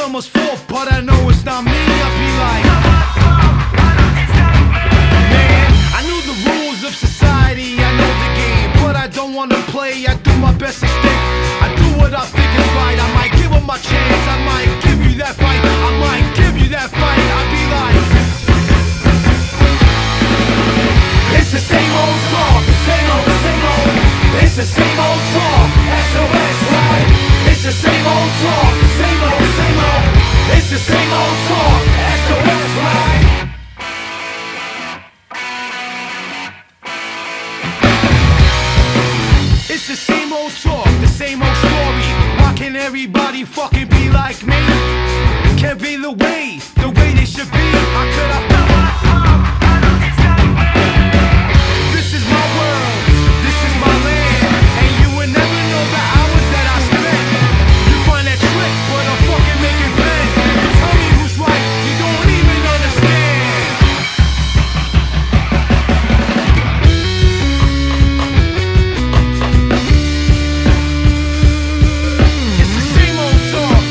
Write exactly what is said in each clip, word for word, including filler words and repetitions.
someone's fault, but I know it's not me. I'll be like, man, I knew the rules of society, I know the game, but I don't wanna play. I do my best to stick, I do what I think is right. I might give him my chance, I might give you that fight, I might give you that fight. I'll be like, it's the same old talk, the same old, same old. It's the same old talk, S O S, right? It's the same old talk, the same old, same old. It's the same old talk, S O S, right? It's the same old talk, the same old story. Why can't everybody fucking be like me? Can't be the way, the way they should be. How could I? This is my world, this is my land, and you would never know the hours that I spent. You find that trick, but I'm fucking making bed. You tell me who's right, you don't even understand. It's the same old talk.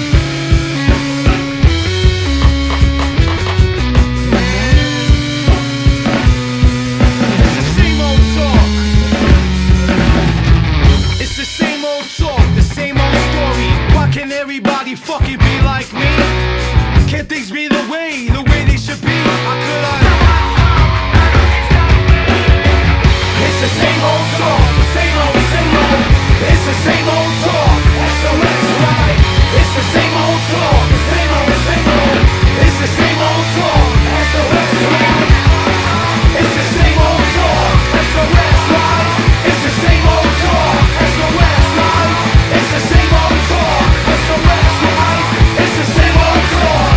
It's the same old talk. It's the same old talk, the same old story. Why can't everybody fucking be like me? Can't things be the way, the way they should be? How could I? It's the same old talk, the same old, same old. It's the same old talk, S O S, right? It's the same old talk, the same old, same old. It's the same old talk, S O S, right? It's the same old talk, S O S, right? It's the same old talk, S O S, right? It's the same old talk, S O S, right? It's the same old talk.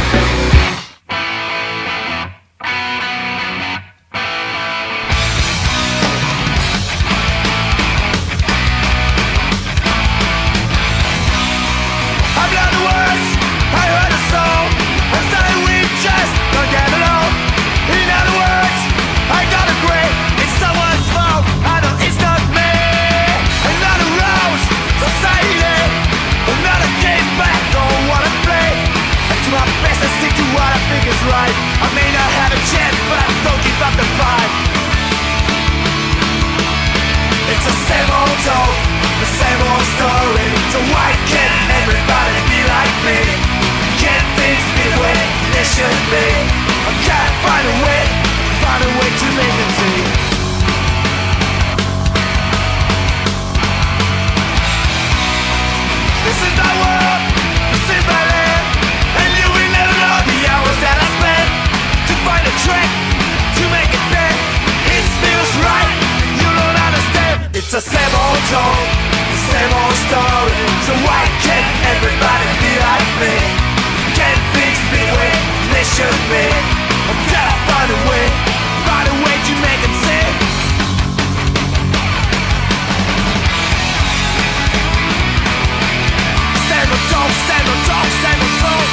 I've learned the words, I heard a song. I'm saying we just don't get along. In other words, I don't agree, it's someone's fault. I know it's not me. Another rose, society, another game back, don't wanna play. I do my best and stick to what I think is right. I may not have a chance, but I don't give up the fight. It's the same old talk, the same old story. So why can't everybody be like me? Can't things be the way they should be? I can't find a way, find a way to make it see. This is my world, this is my land, and you will never know the hours that I spent to find a track, to make it bend. It feels right, you don't understand. It's the same old talk, the same old story. So why can't everybody be like me? Can't things be the way they should be? I gotta find a way, find a way to make them sing. Same old talk, same old talk, same old talk.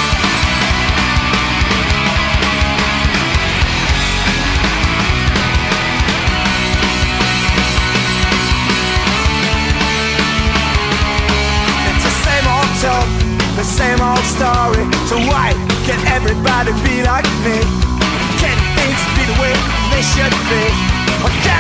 It's the same old talk, the same old story. So why can't everybody be like me? Can't things be the way they should be? I can't